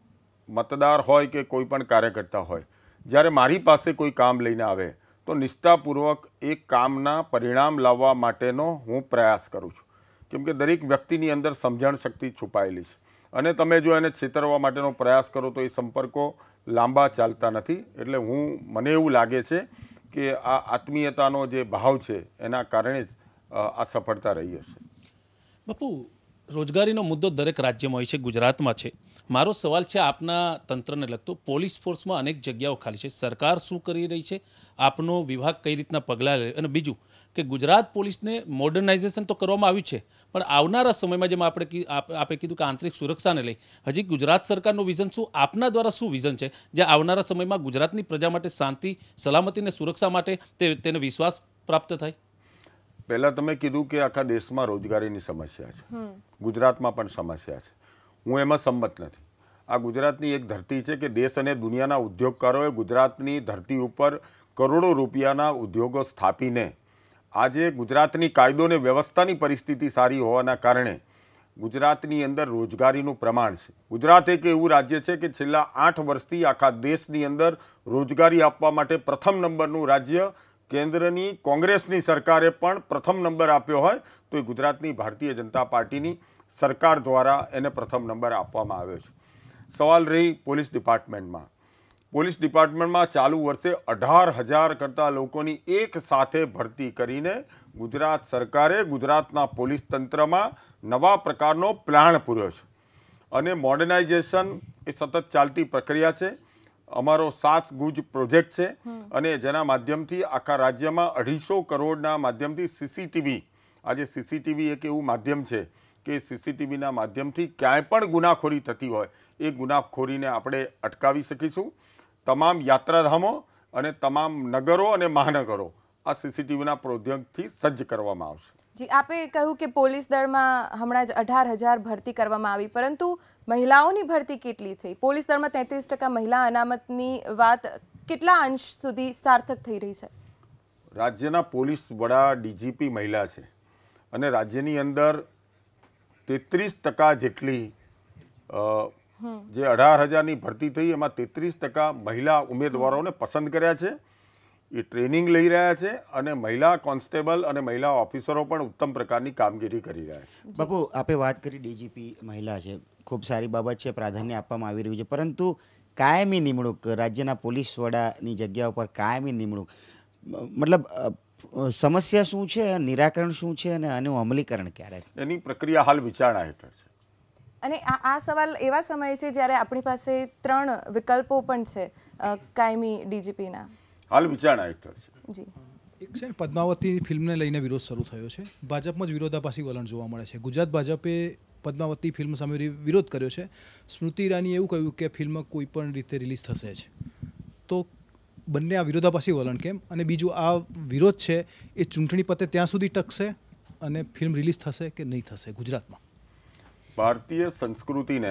મતદાર હોય કે કોઈ પણ કાર્યકર્તા હોય, જ્યારે મારી પાસે કોઈ કામ લઈને આવે તો નિષ્ઠાપૂર્વક એ કામના પરિણામ લાવવા માટેનો હું પ્રયાસ કરું છું. કેમ કે દરેક વ્યક્તિની અંદર સમજણ શક્તિ છુપાયેલી છે અને તમે જો એને છેતરવા માટેનો પ્રયાસ કરો તો એ સંપર્કો લાંબા ચાલતા નથી. એટલે હું મને એવું લાગે છે કે આ આત્મીયતાનો જે ભાવ છે એના કારણે જ આ સફળતા રહી હશે. બાપુ, રોજગારીનો મુદ્દો દરેક રાજ્યમાં હોય છે, ગુજરાતમાં છે. મારો સવાલ છે આપના તંત્રને લગતો. પોલીસ ફોર્સમાં અનેક જગ્યાઓ ખાલી છે. સરકાર શું કરી રહી છે, આપનો વિભાગ કઈ રીતના પગલાં લે? અને બીજું કે ગુજરાત પોલીસને મોડર્નાઇઝેશન તો કરવામાં આવ્યું છે, પણ આવનારા સમયમાં જેમ આપણે આપે કીધું કે આંતરિક સુરક્ષાને લઈ હજી ગુજરાત સરકારનું વિઝન શું, આપના દ્વારા શું વિઝન છે જે આવનારા સમયમાં ગુજરાતની પ્રજા માટે શાંતિ, સલામતી અને સુરક્ષા માટે તે તેને વિશ્વાસ પ્રાપ્ત થાય? પહેલાં તમે કીધું કે આખા દેશમાં રોજગારીની સમસ્યા છે, ગુજરાતમાં પણ સમસ્યા છે. હું એમાં સંમત નથી. આ ગુજરાતની એક ધરતી છે કે દેશ અને દુનિયાના ઉદ્યોગકારોએ ગુજરાતની ધરતી ઉપર કરોડો રૂપિયાના ઉદ્યોગો સ્થાપીને આજે ગુજરાતની કાયદો અને વ્યવસ્થાની પરિસ્થિતિ સારી હોવાના કારણે ગુજરાતની અંદર રોજગારીનું પ્રમાણ છે. ગુજરાત એક એવું રાજ્ય છે કે છેલ્લા આઠ વર્ષથી આખા દેશની અંદર રોજગારી આપવા માટે પ્રથમ નંબરનું રાજ્ય કેન્દ્રની કોંગ્રેસની સરકારે પણ પ્રથમ નંબર આપ્યો હોય તો એ ગુજરાતની ભારતીય જનતા પાર્ટીની સરકાર દ્વારા એને પ્રથમ નંબર આપવામાં આવ્યો છે. સવાલ રહી પોલીસ ડિપાર્ટમેન્ટમાં. પોલીસ ડિપાર્ટમેન્ટમાં ચાલુ વર્ષે અઢાર હજાર કરતાં લોકોની એક સાથે ભરતી કરીને ગુજરાત સરકારે ગુજરાતના પોલીસ તંત્રમાં નવા પ્રકારનો પ્લાન પૂર્યો છે અને મોડર્નાઇઝેશન એ સતત ચાલતી પ્રક્રિયા છે. અમારો સાત ગુજ પ્રોજેક્ટ છે અને જેના માધ્યમથી આખા રાજ્યમાં અઢીસો કરોડના માધ્યમથી સીસીટીવી, આજે સીસીટીવી એક એવું માધ્યમ છે કે સીસીટીવીના માધ્યમથી ક્યાંય પણ ગુનાખોરી થતી હોય એ ગુનાખોરીને આપણે અટકાવી શકીશું. તમામ યાત્રાધામો અને તમામ નગરો અને મહાનગરો આ સીસીટીવીના પ્રોજેક્ટથી સજ્જ કરવામાં આવશે. જી, આપે કહ્યું કે પોલીસ દળમાં હમણાં જ અઢાર હજાર ભરતી કરવામાં આવી, પરંતુ મહિલાઓની ભરતી કેટલી થઈ? પોલીસ દળમાં તેત્રીસ ટકા મહિલા અનામતની વાત કેટલા અંશ સુધી સાર્થક થઈ રહી છે? રાજ્યના પોલીસ વડા ડીજીપી મહિલા છે અને રાજ્યની અંદર તેત્રીસ ટકા જેટલી જે અઢાર હજારની ભરતી થઈ એમાં તેત્રીસ ટકા મહિલા ઉમેદવારોને પસંદ કર્યા છે. એ ટ્રેનિંગ લઈ રહ્યા છે અને મહિલા કોન્સ્ટેબલ અને મહિલા ઓફિસરો પણ ઉત્તમ પ્રકારની કામગીરી કરી રહ્યા છે. બાપુ, આપે વાત કરી ડીજીપી મહિલા છે, ખૂબ સારી બાબત છે, પ્રાધાન્ય આપવામાં આવી રહ્યું છે, પરંતુ કાયમી નિમણૂક રાજ્યના પોલીસ વડાની જગ્યા ઉપર કાયમી નિમણૂક મતલબ સમસ્યા શું છે, નિરાકરણ શું છે અને આનું અમલીકરણ ક્યારે? એની પ્રક્રિયા હાલ વિચારણા હેઠળ છે. અને આ આ સવાલ એવા સમયે છે જ્યારે આપણી પાસે ત્રણ વિકલ્પો પણ છે કાયમી ડીજીપીના. હાલ વિચારણા હેઠળ છે. જી, એક છે ને પદ્માવતી ફિલ્મને લઈને વિરોધ શરૂ થયો છે. ભાજપમાં જ વિરોધાભાસી વલણ જોવા મળે છે. ગુજરાત ભાજપે પદ્માવતી ફિલ્મ સામે વિરોધ કર્યો છે. સ્મૃતિ ઈરાનીએ એવું કહ્યું કે ફિલ્મ કોઈ પણ રીતે રિલીઝ થશે જ. તો બંને આ વિરોધાભાસી વલણ કેમ? અને બીજું, આ વિરોધ છે એ ચૂંટણી પતે ત્યાં સુધી ટકશે અને ફિલ્મ રિલીઝ થશે કે નહીં થશે ગુજરાતમાં? ભારતીય સંસ્કૃતિને,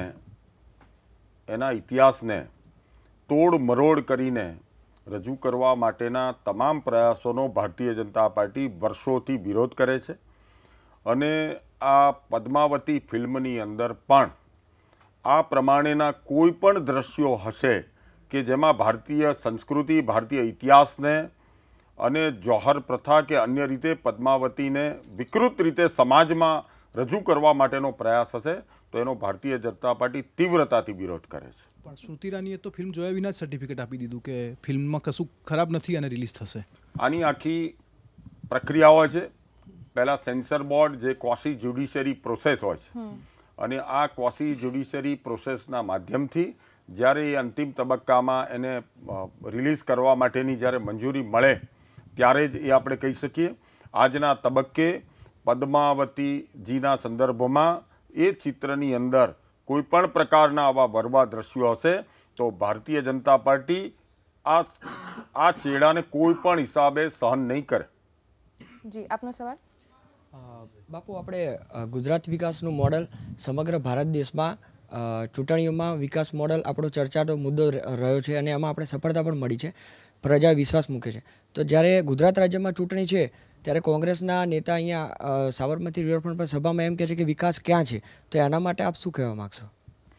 એના ઇતિહાસને તોડ મરોડ કરીને રજૂ કરવા માટેના તમામ પ્રયાસોનો ભારતીય જનતા પાર્ટી વર્ષોથી વિરોધ કરે છે અને આ પદ્માવતી ફિલ્મની અંદર પણ આ પ્રમાણેના કોઈ પણ દ્રશ્યો હશે કે જેમાં ભારતીય સંસ્કૃતિ, ભારતીય ઇતિહાસને અને જોહર પ્રથા કે અન્ય રીતે પદ્માવતીને વિકૃત રીતે સમાજમાં રજૂ કરવા માટેનો પ્રયાસ હશે તો એનો ભારતીય જનતા પાર્ટી તીવ્રતાથી વિરોધ કરે છે. પણ સ્મૃતિ ઈરાનીએ તો ફિલ્મ જોયા વિના જ સર્ટિફિકેટ આપી દીધું કે ફિલ્મમાં કશું ખરાબ નથી અને રિલીઝ થશે. આની આખી પ્રક્રિયા હોય છે. પહેલાં સેન્સર બોર્ડ જે ક્વોસી જ્યુડિશિયરી પ્રોસેસ હોય છે અને આ ક્વોસી જ્યુડિશિયરી પ્રોસેસના માધ્યમથી જ્યારે એ અંતિમ તબક્કામાં એને રિલીઝ કરવા માટેની જ્યારે મંજૂરી મળે ત્યારે જ એ આપણે કહી શકીએ. આજના તબક્કે પદ્માવતીજીના સંદર્ભમાં એ ચિત્રની અંદર કોઈ પણ પ્રકારના આવા બરબાદ દ્રશ્યો હશે તો ભારતીય જનતા પાર્ટી આ આ ચેડાને કોઈ પણ હિસાબે સહન નહીં કરે. જી, આપનો સવાલ. બાપુ, આપણે ગુજરાત વિકાસનું મોડલ સમગ્ર ભારત દેશમાં ચૂંટણીઓમાં વિકાસ મોડલ આપણો ચર્ચાનો મુદ્દો રહ્યો છે અને એમાં આપણે સફળતા પણ મળી છે, પ્રજા વિશ્વાસ મૂકે છે. તો જ્યારે ગુજરાત રાજ્યમાં ચૂંટણી છે ત્યારે કોંગ્રેસના નેતા અહીંયા સાબરમતી રિવરફ્રન્ટ પર સભામાં એમ કહે છે કે વિકાસ ક્યાં છે, તો એના માટે આપ શું કહેવા માગશો?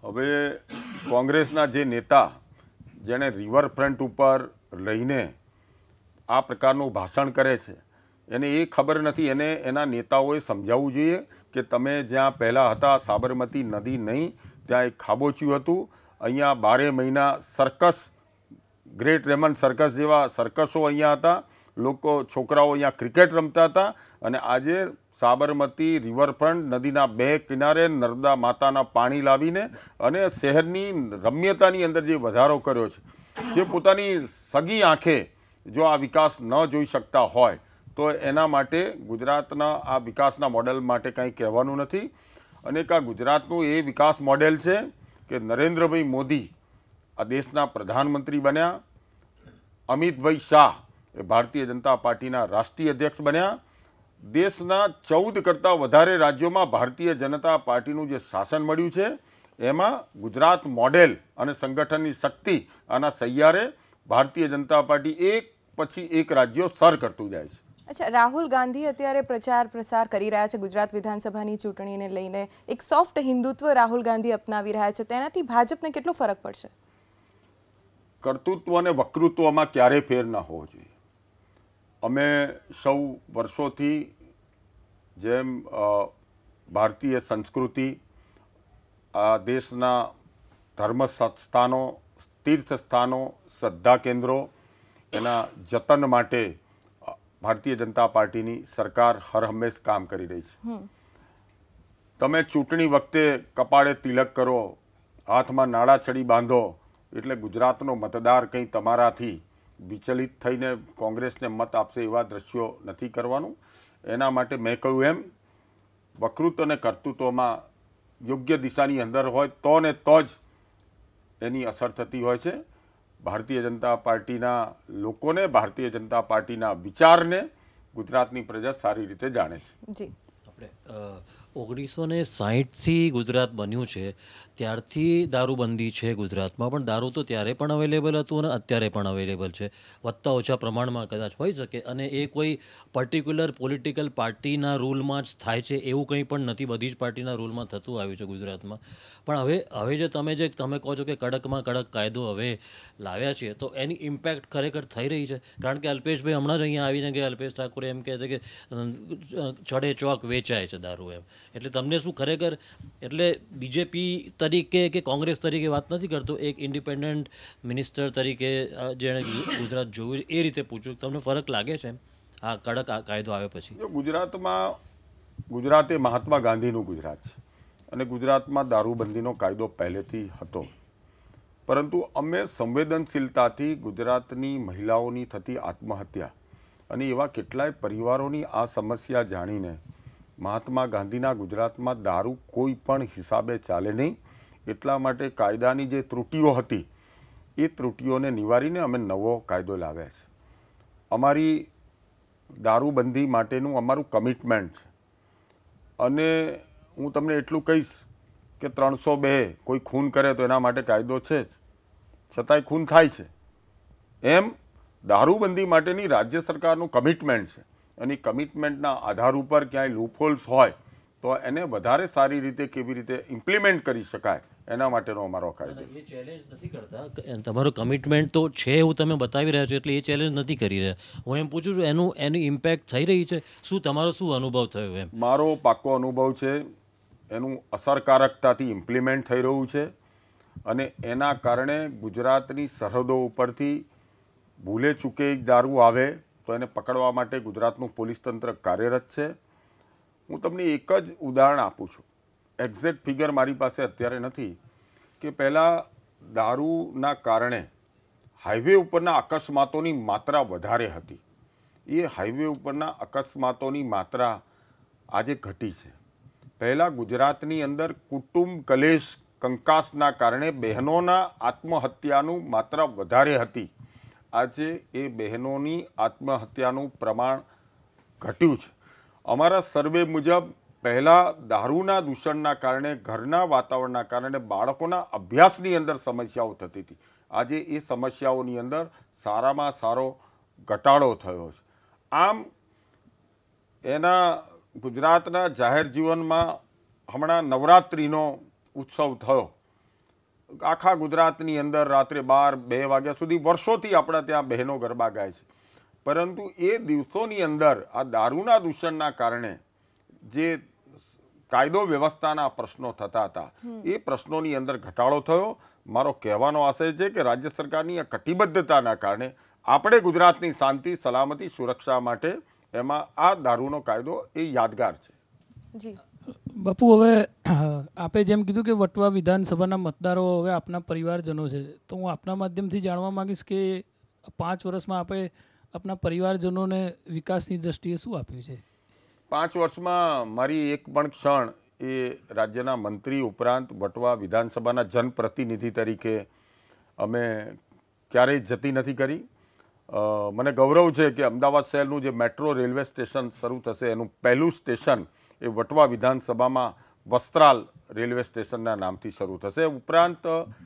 હવે કોંગ્રેસના જે નેતા જેણે રિવરફ્રન્ટ ઉપર રહીને આ પ્રકારનું ભાષણ કરે છે એને એ ખબર નથી, એને એના નેતાઓએ સમજાવવું જોઈએ કે તમે જ્યાં પહેલાં હતા સાબરમતી નદી નહીં, ત્યાં એક ખાબોચિયું હતું, અહીંયા બારે મહિના સર્કસ, ગ્રેટ રેમન્ડ સર્કસ જેવા સર્કસો અહીંયા હતા, લોકો છોકરાઓ અહીંયા ક્રિકેટ રમતા હતા, અને આજે સાબરમતી રિવરફ્રન્ટ નદીના બે કિનારે નર્મદા માતાના પાણી લાવીને અને શહેરની રમ્યતાની અંદર જે વધારો કર્યો છે, જે પોતાની સગી આંખે જો આ વિકાસ ન જોઈ શકતા હોય તો એના માટે ગુજરાતના આ વિકાસના મોડેલ માટે કંઈ કહેવાનું નથી. અને આ ગુજરાતનું એ વિકાસ મોડેલ છે કે નરેન્દ્રભાઈ મોદી આ દેશના પ્રધાનમંત્રી બન્યા, અમિતભાઈ શાહ એ ભારતીય જનતા પાર્ટીના રાષ્ટ્રીય અધ્યક્ષ બન્યા, દેશના ચૌદ કરતાં વધારે રાજ્યોમાં ભારતીય જનતા પાર્ટીનું જે શાસન મળ્યું છે એમાં ગુજરાત મોડેલ અને સંગઠનની શક્તિ આના સૈયારે ભારતીય જનતા પાર્ટી એક પછી એક રાજ્યો સર કરતું જાય છે. અચ્છા, રાહુલ ગાંધી અત્યારે પ્રચાર પ્રસાર કરી રહ્યા છે ગુજરાત વિધાનસભાની ચૂંટણીને લઈને, એક સોફ્ટ હિન્દુત્વ રાહુલ ગાંધી અપનાવી રહ્યા છે, તેનાથી ભાજપને કેટલો ફરક પડશે? કર્તૃત્વ અને વક્તૃત્વમાં ક્યારેય ફેર ન હોવો જોઈએ. અમે સૌ વર્ષોથી જેમ ભારતીય સંસ્કૃતિ, આ દેશના ધર્મ સ્થાનો, તીર્થ સ્થાનો, શ્રદ્ધા કેન્દ્રો એના જતન માટે ભારતીય જનતા પાર્ટીની સરકાર હર હંમેશ કામ કરી રહી છે. તમે ચૂંટણી વખતે કપાળે તિલક કરો, હાથમાં નાળા છડી બાંધો એટલે ગુજરાતનો મતદાર કંઈ તમારાથી વિચલિત થઈને કોંગ્રેસને મત આપશે એવા દ્રશ્યો નથી કરવાનું. એના માટે મેં કહ્યું એમ વકૃત્વ અને કર્તૃત્વમાં યોગ્ય દિશાની અંદર હોય તો ને તો જ એની અસર થતી હોય છે. ભારતીય જનતા પાર્ટીના લોકોને, ભારતીય જનતા પાર્ટીના વિચારને ગુજરાતની પ્રજા સારી રીતે જાણે છે. જી, આપણે ઓગણીસો ને સાહીઠથી ગુજરાત બન્યું છે ત્યારથી દારૂબંધી છે ગુજરાતમાં, પણ દારૂ તો ત્યારે પણ અવેલેબલ હતું અને અત્યારે પણ અવેલેબલ છે, વધતા ઓછા પ્રમાણમાં કદાચ હોઈ શકે, અને એ કોઈ પર્ટિક્યુલર પોલિટિકલ પાર્ટીના રૂલમાં જ થાય છે એવું કંઈ પણ નથી, બધી જ પાર્ટીના રૂલમાં થતું આવ્યું છે ગુજરાતમાં. પણ હવે હવે જે તમે જે તમે કહો છો કે કડકમાં કડક કાયદો હવે લાવ્યા છીએ તો એની ઇમ્પેક્ટ ખરેખર થઈ રહી છે? કારણ કે અલ્પેશભાઈ હમણાં જ અહીંયા આવીને ગયા, અલ્પેશ ઠાકોરે એમ કહે છે કે ચડે ચોક વેચાય છે દારૂ એમ. એટલે તમને શું ખરેખર, એટલે બીજેપી તરીકે કે કોંગ્રેસ તરીકે વાત નથી કરતો, એક ઇન્ડિપેન્ડન્ટ મિનિસ્ટર તરીકે જેણે ગુજરાત જોયું એ રીતે પૂછ્યું, તમને ફરક લાગે છે એમ આ કડક આ કાયદો આવ્યા પછી? જો ગુજરાતમાં, ગુજરાત એ મહાત્મા ગાંધીનું ગુજરાત છે અને ગુજરાતમાં દારૂબંધીનો કાયદો પહેલેથી હતો, પરંતુ અમે સંવેદનશીલતાથી ગુજરાતની મહિલાઓની થતી આત્મહત્યા અને એવા કેટલાય પરિવારોની આ સમસ્યા જાણીને મહાત્મા ગાંધીના ગુજરાતમાં દારૂ કોઈ પણ હિસાબે ચાલે નહીં એટલા માટે કાયદાની જે ત્રુટીઓ હતી એ ત્રુટીઓને નિવારીને અમે નવો કાયદો લાવ્યા છે. અમારી દારૂબંધી માટેનું અમારું કમિટમેન્ટ છે, અને હું તમને એટલું કહીશ કે ત્રણસો બે કોઈ ખૂન કરે તો એના માટે કાયદો છે જ, છતાંય ખૂન થાય છે. એમ દારૂબંધી માટેની રાજ્ય સરકારનું કમિટમેન્ટ છે, અને કમિટમેન્ટના આધાર ઉપર ક્યાંય લૂપહોલ્સ હોય તો એને વધારે સારી રીતે કેવી રીતે ઇમ્પ્લિમેન્ટ કરી શકાય એના માટેનો અમારો કાયદો. એ ચેલેન્જ નથી કરતા, તમારો કમિટમેન્ટ તો છે એવું તમે બતાવી રહ્યા છો, એટલે એ ચેલેન્જ નથી કરી રહ્યા. હું એમ પૂછું છું એનું એની ઇમ્પેક્ટ થઈ રહી છે, શું તમારો શું અનુભવ થયો એમ? મારો પાક્કો અનુભવ છે એનું અસરકારકતાથી ઇમ્પ્લિમેન્ટ થઈ રહ્યું છે, અને એના કારણે ગુજરાતની સરહદો ઉપરથી ભૂલે ચૂકે દારૂ આવે તો એને પકડવા માટે ગુજરાતનું પોલીસ તંત્ર કાર્યરત છે. હું તમને એક જ ઉદાહરણ આપું છું, એક્ઝેક્ટ ફિગર મારી પાસે અત્યારે નથી, કે પહેલાં દારૂના કારણે હાઈવે ઉપરના અકસ્માતોની માત્રા વધારે હતી. એ હાઈવે ઉપરના અકસ્માતોની માત્રા આજે ઘટી છે. પહેલાં ગુજરાતની અંદર કુટુંબ કલેશ કંકાસના કારણે બહેનોના આત્મહત્યાનું માત્રા વધારે હતી. આજે એ બહેનોની આત્મહત્યાનું પ્રમાણ ઘટ્યું છે. અમારા સર્વે મુજબ પહેલાં દારૂના દૂષણના કારણે, ઘરના વાતાવરણના કારણે બાળકોના અભ્યાસની અંદર સમસ્યાઓ થતી હતી. આજે એ સમસ્યાઓની અંદર સારામાં સારો ઘટાડો થયો છે. આમ એના ગુજરાતના જાહેર જીવનમાં હમણાં નવરાત્રિનો ઉત્સવ થયો આખા ગુજરાતની અંદર રાત્રે બાર બે વાગ્યા સુધી વર્ષોથી આપણા ત્યાં બહેનો ગરબા ગાય છે, પરંતુ એ દિવસોની અંદર આ દારૂના દૂષણના કારણે જે કાયદો વ્યવસ્થાના પ્રશ્નો થતા હતા એ પ્રશ્નોની અંદર ઘટાડો થયો. મારો કહેવાનો આશય છે કે રાજ્ય સરકારની આ કટિબદ્ધતાના કારણે આપણે ગુજરાતની શાંતિ, સલામતી, સુરક્ષા માટે એમાં આ દારૂનો કાયદો એ યાદગાર છે. જી બાપુ, હવે આપે જેમ કીધું કે વટવા વિધાનસભાના મતદારો હવે આપના પરિવારજનો છે, તો હું આપના માધ્યમથી જાણવા માંગીશ કે પાંચ વર્ષમાં આપે આપના પરિવારજનોને વિકાસની દ્રષ્ટિએ શું આપ્યું છે? પાંચ વર્ષમાં મારી એક પણ ક્ષણ એ રાજ્યના મંત્રી ઉપરાંત વટવા વિધાનસભાના જનપ્રતિનિધિ તરીકે અમે ક્યારેય જતી નથી કરી. મને ગૌરવ છે કે અમદાવાદ શહેરનું જે મેટ્રો રેલવે સ્ટેશન શરૂ થશે એનું પહેલું સ્ટેશન એ વટવા વિધાનસભામાં વસ્ત્રાલ રેલવે સ્ટેશનના નામથી શરૂ થશે. ઉપરાંત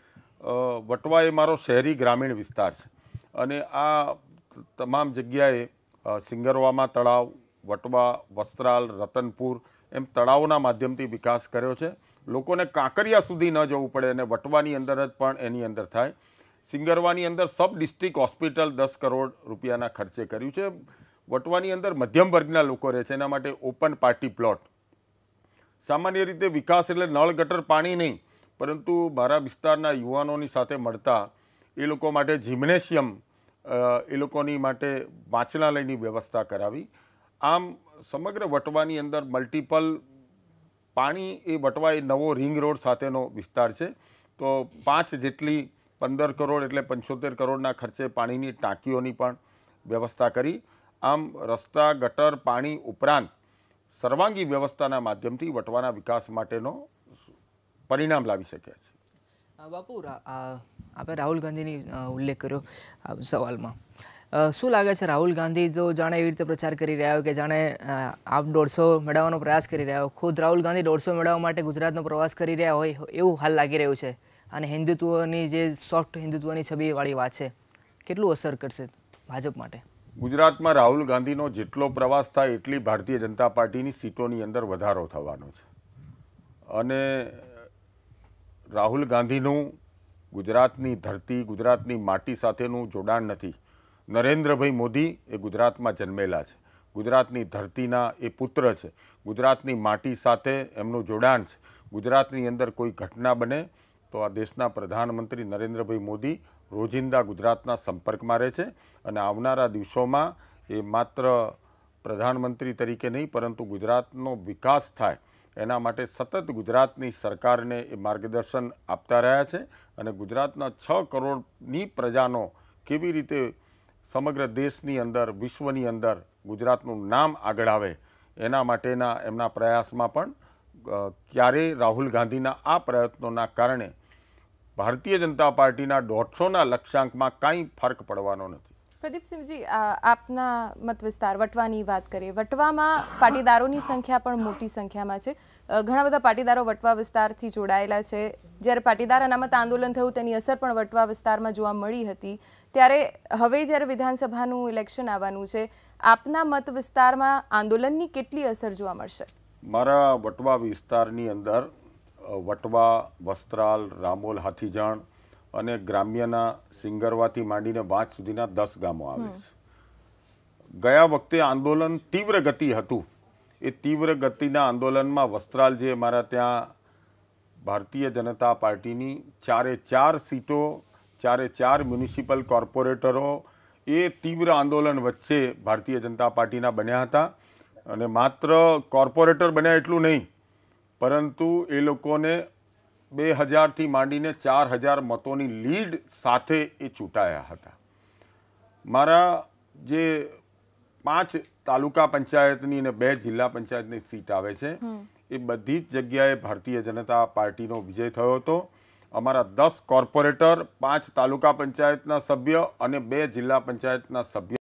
વટવા એ મારો શહેરી ગ્રામીણ વિસ્તાર છે અને આ તમામ જગ્યાએ સિંગરવામાં તળાવ, વટવા, વસ્ત્રાલ, રતનપુર એમ તળાવોના માધ્યમથી વિકાસ કર્યો છે. લોકોને કાંકરિયા સુધી ન જવું પડે અને વટવાની અંદર જ પણ એની અંદર થાય. સિંગરવાની અંદર સબ ડિસ્ટ્રિક્ટ હોસ્પિટલ દસ કરોડ રૂપિયાના ખર્ચે કર્યું છે. વટવાની અંદર મધ્યમ વર્ગના લોકો રહે છે, એના માટે ઓપન પાર્ટી પ્લોટ. સામાન્ય રીતે વિકાસ એટલે નળ ગટર પાણી નહીં, પરંતુ મારા વિસ્તારના યુવાનોની સાથે મળતા એ લોકો માટે જિમ્નેશિયમ, એ લોકોની માટે વાંચનાલયની વ્યવસ્થા કરાવી. આમ સમગ્ર વટવાની અંદર મલ્ટિપલ પાણી એ વટવા એ નવો રિંગ રોડ સાથેનો વિસ્તાર છે, તો પાંચ જેટલી પંદર કરોડ એટલે પંચોતેર કરોડના ખર્ચે પાણીની ટાંકીઓની પણ વ્યવસ્થા કરી. આમ રસ્તા, ગટર, પાણી ઉપરાંત સર્વાંગી વ્યવસ્થાના માધ્યમથી વટવાના વિકાસ માટેનો પરિણામ લાવી શક્યા છે. બાપુ, આપણે રાહુલ ગાંધીની ઉલ્લેખ કર્યો સવાલમાં. શું લાગે છે, રાહુલ ગાંધી જો જાણે એવી રીતે પ્રચાર કરી રહ્યા હોય કે જાણે આપ દોઢસો મેળવવાનો પ્રયાસ કરી રહ્યા હો, ખુદ રાહુલ ગાંધી દોઢસો મેળવવા માટે ગુજરાતનો પ્રવાસ કરી રહ્યા હોય એવું હાલ લાગી રહ્યું છે, અને હિન્દુત્વની જે સોફ્ટ હિન્દુત્વની છબીવાળી વાત છે, કેટલું અસર કરશે ભાજપ માટે? ગુજરાતમાં રાહુલ ગાંધીનો જેટલો પ્રવાસ થાય એટલી ભારતીય જનતા પાર્ટીની સીટોની અંદર વધારો થવાનો છે. અને રાહુલ ગાંધીનું ગુજરાતની ધરતી, ગુજરાતની માટી સાથેનું જોડાણ નથી. નરેન્દ્રભાઈ મોદી એ ગુજરાતમાં જન્મેલા છે, ગુજરાતની ધરતીના એ પુત્ર છે, ગુજરાતની માટી સાથે એમનું જોડાણ છે. ગુજરાતની અંદર કોઈ ઘટના બને તો આ દેશના પ્રધાનમંત્રી નરેન્દ્રભાઈ મોદી રોજિંદા ગુજરાતના સંપર્કમાં રહે છે અને આવનારા દિવસોમાં એ માત્ર પ્રધાનમંત્રી તરીકે નહીં પરંતુ ગુજરાતનો વિકાસ થાય એના માટે સતત ગુજરાતની સરકારને એ માર્ગદર્શન આપતા રહ્યા છે. અને ગુજરાતના છ કરોડની પ્રજાનો કેવી રીતે સમગ્ર દેશની અંદર, વિશ્વની અંદર ગુજરાતનું નામ આગળ આવે એના માટેના એમના પ્રયાસમાં પણ ક્યારેય રાહુલ ગાંધીના આ પ્રયત્નોના કારણે ભારતીય જનતા પાર્ટીના દોઢસોના લક્ષ્યાંકમાં કાંઈ ફરક પડવાનો નથી. પ્રદીપસિંહજી, આપના મત વિસ્તાર વટવાની વાત કરીએ. વટવામાં પાટીદારોની સંખ્યા પણ મોટી સંખ્યામાં છે. ઘણા બધા પાટીદારો વટવા વિસ્તારથી જોડાયેલા છે. જ્યારે પાટીદાર અનામત આંદોલન થયું તેની અસર પણ વટવા વિસ્તારમાં જોવા મળી હતી. ત્યારે હવે જ્યારે વિધાનસભાનું ઇલેક્શન આવવાનું છે, આપના મત વિસ્તારમાં આંદોલનની કેટલી અસર જોવા મળશે? મારા વટવા વિસ્તારની અંદર વટવા, વસ્ત્રાલ, રામોલ, હાથીજણ અને ગ્રામ્યના સિંગરવાથી માંડીને વાંચ સુધીના દસ ગામો આવે છે. ગયા વખતે આંદોલન તીવ્ર ગતિ હતું. એ તીવ્ર ગતિના આંદોલનમાં વસ્ત્રાલ જે મારા ત્યાં ભારતીય જનતા પાર્ટીની ચારે ચાર સીટો, ચારે ચાર મ્યુનિસિપલ કોર્પોરેટરો એ તીવ્ર આંદોલન વચ્ચે ભારતીય જનતા પાર્ટીના બન્યા હતા. અને માત્ર કોર્પોરેટર બન્યા એટલું નહીં, પરંતુ એ લોકોને બે હજારથી માંડીને ચાર હજાર મતોની લીડ સાથે એ ચૂંટાયા હતા. મારા જે પાંચ તાલુકા પંચાયતની અને બે જિલ્લા પંચાયતની સીટ આવે છે એ બધી જ જગ્યાએ ભારતીય જનતા પાર્ટીનો વિજય થયો હતો. અમારા દસ કોર્પોરેટર, પાંચ તાલુકા પંચાયતના સભ્ય અને બે જિલ્લા પંચાયતના સભ્ય